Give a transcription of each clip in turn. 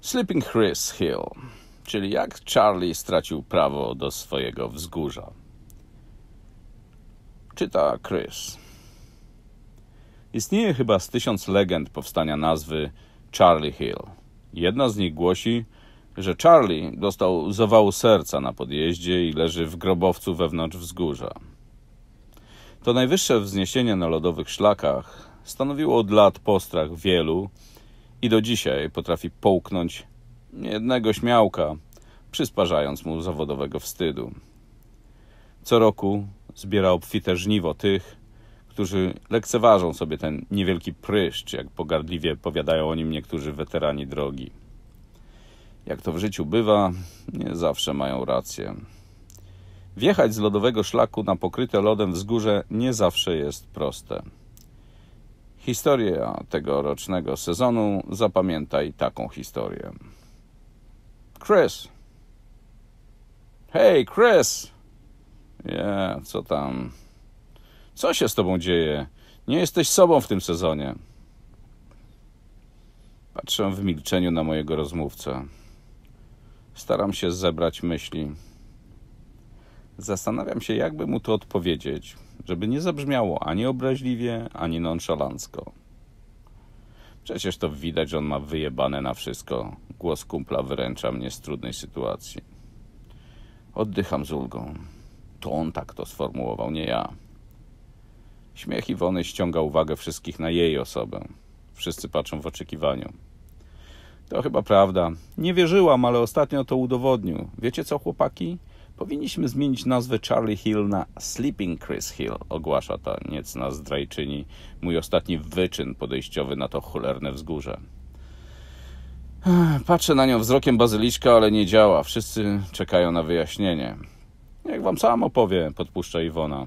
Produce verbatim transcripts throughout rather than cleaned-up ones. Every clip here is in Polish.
Sleeping Chris Hill, czyli jak Charlie stracił prawo do swojego wzgórza. Czyta Chris. Istnieje chyba z tysiąc legend powstania nazwy Charlie Hill. Jedna z nich głosi, że Charlie dostał zawału serca na podjeździe i leży w grobowcu wewnątrz wzgórza. To najwyższe wzniesienie na lodowych szlakach stanowiło od lat postrach wielu i do dzisiaj potrafi połknąć niejednego śmiałka, przysparzając mu zawodowego wstydu. Co roku zbiera obfite żniwo tych, którzy lekceważą sobie ten niewielki pryszcz, jak pogardliwie powiadają o nim niektórzy weterani drogi. Jak to w życiu bywa, nie zawsze mają rację. Wjechać z lodowego szlaku na pokryte lodem wzgórze nie zawsze jest proste. Historia tegorocznego sezonu zapamiętaj taką historię. Chris! Hej, Chris! Je, co tam? Co się z tobą dzieje? Nie jesteś sobą w tym sezonie. Patrzę w milczeniu na mojego rozmówcę. Staram się zebrać myśli. Zastanawiam się, jakby mu to odpowiedzieć, żeby nie zabrzmiało ani obraźliwie, ani nonszalancko. Przecież to widać, że on ma wyjebane na wszystko. Głos kumpla wyręcza mnie z trudnej sytuacji. Oddycham z ulgą. To on tak to sformułował, nie ja. Śmiech Iwony ściąga uwagę wszystkich na jej osobę. Wszyscy patrzą w oczekiwaniu. To chyba prawda. Nie wierzyłam, ale ostatnio to udowodnił. Wiecie co, chłopaki? Powinniśmy zmienić nazwę Charlie Hill na Sleeping Chris Hill, ogłasza ta niecna zdrajczyni. Mój ostatni wyczyn podejściowy na to cholerne wzgórze. Patrzę na nią wzrokiem bazyliszka, ale nie działa. Wszyscy czekają na wyjaśnienie. Jak wam sam opowie, podpuszcza Iwona.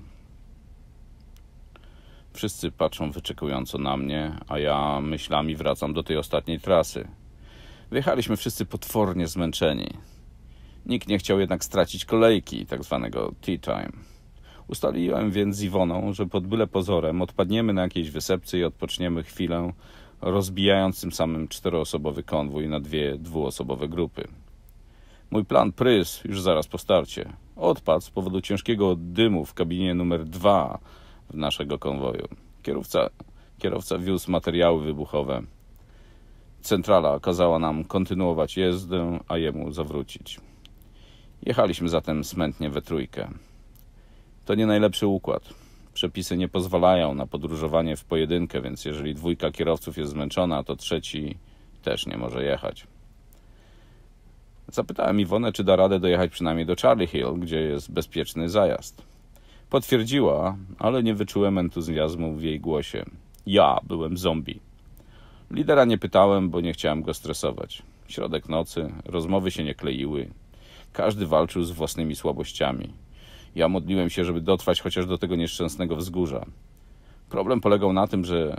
Wszyscy patrzą wyczekująco na mnie, a ja myślami wracam do tej ostatniej trasy. Wyjechaliśmy wszyscy potwornie zmęczeni. Nikt nie chciał jednak stracić kolejki, tak zwanego tea time. Ustaliłem więc z Iwoną, że pod byle pozorem odpadniemy na jakiejś wysepce i odpoczniemy chwilę, rozbijając tym samym czteroosobowy konwój na dwie dwuosobowe grupy. Mój plan prysł już zaraz po starcie. Odpadł z powodu ciężkiego dymu w kabinie numer dwa w naszego konwoju. Kierowca, kierowca wiózł materiały wybuchowe. Centrala kazała nam kontynuować jezdę, a jemu zawrócić. Jechaliśmy zatem smętnie we trójkę. To nie najlepszy układ. Przepisy nie pozwalają na podróżowanie w pojedynkę, więc jeżeli dwójka kierowców jest zmęczona, to trzeci też nie może jechać. Zapytałem Iwonę, czy da radę dojechać przynajmniej do Charlie Hill, gdzie jest bezpieczny zajazd. Potwierdziła, ale nie wyczułem entuzjazmu w jej głosie. Ja byłem zombie. Lidera nie pytałem, bo nie chciałem go stresować. Środek nocy, rozmowy się nie kleiły. Każdy walczył z własnymi słabościami. Ja modliłem się, żeby dotrwać chociaż do tego nieszczęsnego wzgórza. Problem polegał na tym, że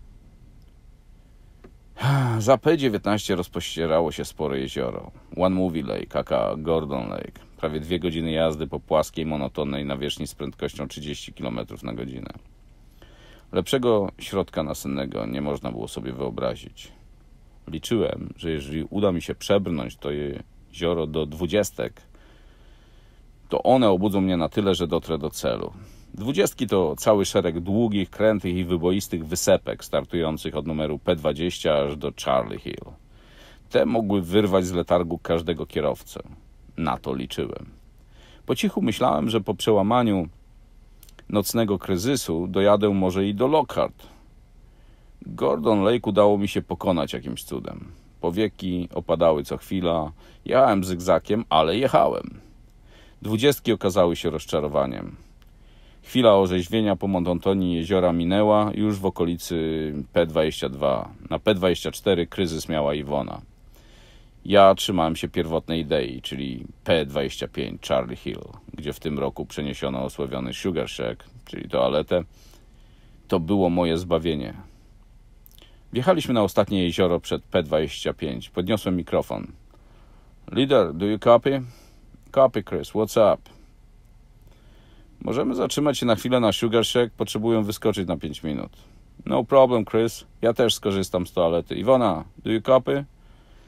za P dziewiętnaście rozpościerało się spore jezioro. One Movie Lake, aka Gordon Lake. Prawie dwie godziny jazdy po płaskiej, monotonnej nawierzchni z prędkością trzydzieści kilometrów na godzinę. Lepszego środka nasennego nie można było sobie wyobrazić. Liczyłem, że jeżeli uda mi się przebrnąć to jezioro do dwudziestek, to one obudzą mnie na tyle, że dotrę do celu. Dwudziestki to cały szereg długich, krętych i wyboistych wysepek startujących od numeru P dwadzieścia aż do Charlie Hill. Te mogły wyrwać z letargu każdego kierowcę. Na to liczyłem. Po cichu myślałem, że po przełamaniu nocnego kryzysu dojadę może i do Lockhart. Gordon Lake udało mi się pokonać jakimś cudem. Powieki opadały co chwila. Jechałem zygzakiem, ale jechałem. Dwudziestki okazały się rozczarowaniem. Chwila orzeźwienia po monotonii jeziora minęła już w okolicy P dwadzieścia dwa. Na P dwadzieścia cztery kryzys miała Iwona. Ja trzymałem się pierwotnej idei, czyli P dwadzieścia pięć Charlie Hill, gdzie w tym roku przeniesiono osławiony Sugar Shack, czyli toaletę. To było moje zbawienie. Wjechaliśmy na ostatnie jezioro przed P dwadzieścia pięć. Podniosłem mikrofon. Leader, do you copy? Copy, Chris, what's up? Możemy zatrzymać się na chwilę na Sugar Shack, potrzebują wyskoczyć na pięć minut. No problem, Chris. Ja też skorzystam z toalety. Iwona, do you copy?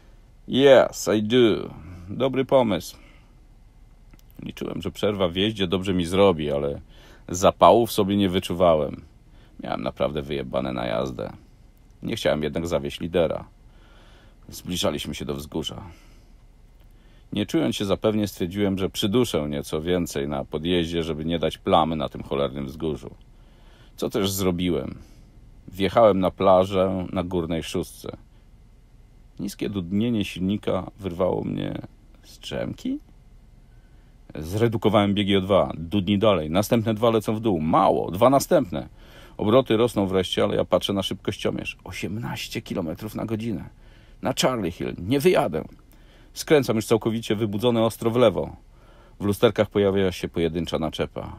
Yes, I do. Dobry pomysł. Liczyłem, że przerwa w jeździe dobrze mi zrobi, ale zapału w sobie nie wyczuwałem. Miałem naprawdę wyjebane na jazdę. Nie chciałem jednak zawieść lidera. Zbliżaliśmy się do wzgórza. Nie czując się zapewnie, stwierdziłem, że przyduszę nieco więcej na podjeździe, żeby nie dać plamy na tym cholernym wzgórzu. Co też zrobiłem. Wjechałem na plażę na górnej szóstce. Niskie dudnienie silnika wyrwało mnie z drzemki. Zredukowałem biegi o dwa. Dudni dalej. Następne dwa lecą w dół. Mało. Dwa następne. Obroty rosną wreszcie, ale ja patrzę na szybkościomierz. osiemnaście kilometrów na godzinę. Na Charlie Hill. Nie wyjadę. Skręcam już całkowicie wybudzony ostro w lewo. W lusterkach pojawia się pojedyncza naczepa.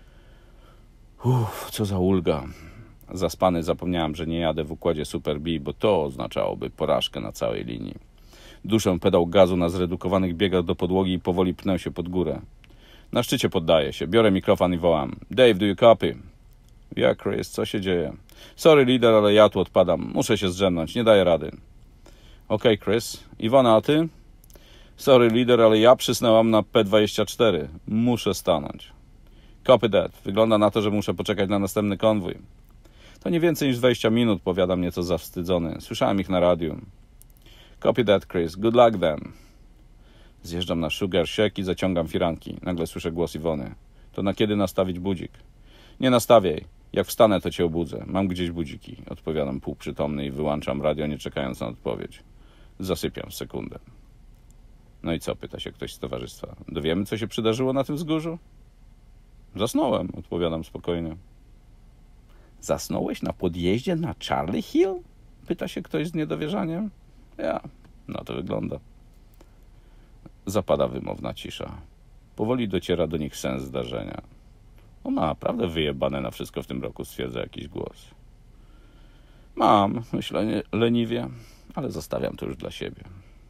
Uff, co za ulga. Zaspany zapomniałem, że nie jadę w układzie Super B, bo to oznaczałoby porażkę na całej linii. Duszę pedał gazu na zredukowanych biegach do podłogi i powoli pnę się pod górę. Na szczycie poddaję się. Biorę mikrofon i wołam. Dave, do you copy? Ja, Chris, co się dzieje? Sorry, lider, ale ja tu odpadam. Muszę się zdrzemnąć. Nie daję rady. Okej, okay, Chris. Iwona, a ty? Sorry, lider, ale ja przysnęłam na P dwadzieścia cztery. Muszę stanąć. Copy that. Wygląda na to, że muszę poczekać na następny konwój. To nie więcej niż dwadzieścia minut, powiadam nieco zawstydzony. Słyszałem ich na radiu. Copy that, Chris. Good luck then. Zjeżdżam na Sugar Shack i zaciągam firanki. Nagle słyszę głos Iwony. To na kiedy nastawić budzik? Nie nastawiaj. Jak wstanę, to cię obudzę. Mam gdzieś budziki. Odpowiadam półprzytomny i wyłączam radio, nie czekając na odpowiedź. Zasypiam w sekundę. No i co? Pyta się ktoś z towarzystwa. Dowiemy, co się przydarzyło na tym wzgórzu? Zasnąłem, odpowiadam spokojnie. Zasnąłeś na podjeździe na Charlie Hill? Pyta się ktoś z niedowierzaniem. Ja, no to wygląda. Zapada wymowna cisza. Powoli dociera do nich sens zdarzenia. On ma naprawdę wyjebane na wszystko w tym roku, stwierdza jakiś głos. Mam, myślę leniwie, ale zostawiam to już dla siebie.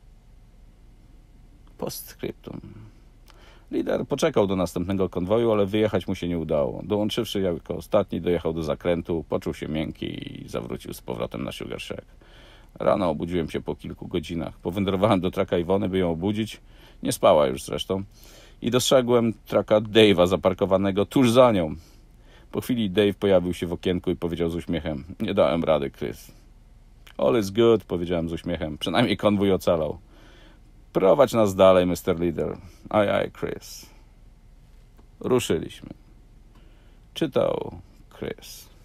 Postscriptum. Lider poczekał do następnego konwoju, ale wyjechać mu się nie udało. Dołączywszy jako ostatni, dojechał do zakrętu, poczuł się miękki i zawrócił z powrotem na Sugar Shack. Rano obudziłem się po kilku godzinach. Powędrowałem do traka Iwony, by ją obudzić. Nie spała już zresztą. I dostrzegłem traka Dave'a zaparkowanego tuż za nią. Po chwili Dave pojawił się w okienku i powiedział z uśmiechem. Nie dałem rady, Chris. All is good, powiedziałem z uśmiechem. Przynajmniej konwój ocalał. Prowadź nas dalej, mister Leader. Aj, aj, Chris. Ruszyliśmy. Czytał Chris.